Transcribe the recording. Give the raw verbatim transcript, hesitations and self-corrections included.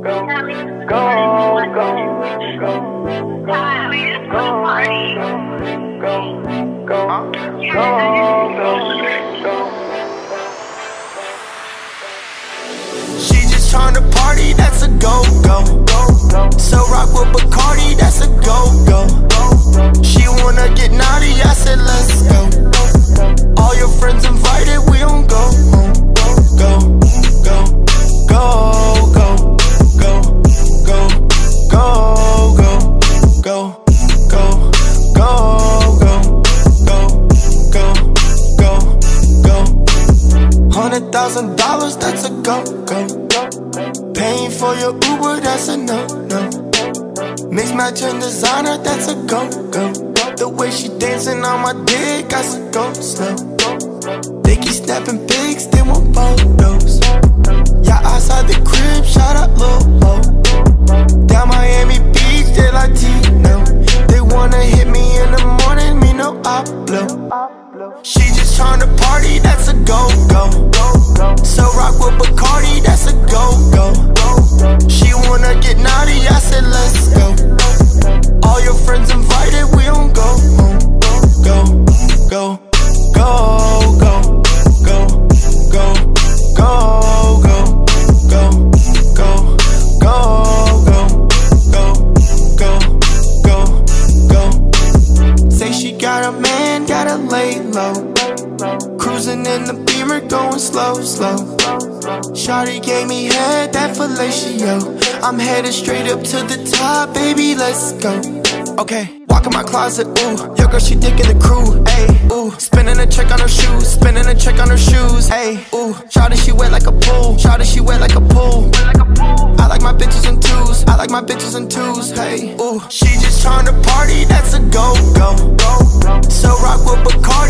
go, go, go, go, go, go, go, go. She just tryna party, that's a go-go. So rock with Bacardi, that's a go-go. She wanna get naughty, I said let's go. All your friends invited, we don't go home. Go, go, go, go, go, go, go, go, go, go, go, go, go, go, go. Hundred thousand dollars, that's a go-go. Paying for your Uber, that's a no-no. Mix, match, and designer, that's a go-go. The way she dancing on my dick, I said go slow. They keep snapping pics, they want photos. Yeah, outside the crib, shout out Lil Bo. Down Miami Beach, they Latino. They wanna hit me in the morning, me no hablo. She just tryna party, that's a go-go. So rock with Bacardi, that's a go-go. She wanna get naughty, I said let's go. All your friends invited, we don't go home. Go, go, go, go, go, go, go, go, go, go, go, go, go, go, go. Say she got a man, gotta lay low. Cruising in the Beamer, going slow, slow. Shawty gave me head, that fellatio. I'm headed straight up to the top, baby, let's go. Okay, walk in my closet, ooh. Yo girl, she digging the crew, ayy, ooh. Spinning a check on her shoes, spinning a check on her shoes, ayy, ooh. Shawty, she wet like a pool, Shawty, she wet like a pool. I like my bitches in twos, I like my bitches in twos, hey, ooh. She just tryna party, that's a go-go. So rock with Bacardi.